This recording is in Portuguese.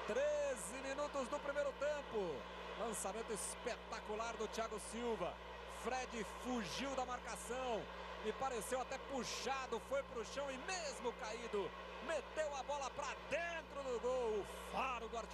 13 minutos do primeiro tempo. Lançamento espetacular do Thiago Silva. Fred fugiu da marcação. Me pareceu até puxado, foi pro chão e mesmo caído, meteu a bola para dentro do gol. O faro do artilheiro.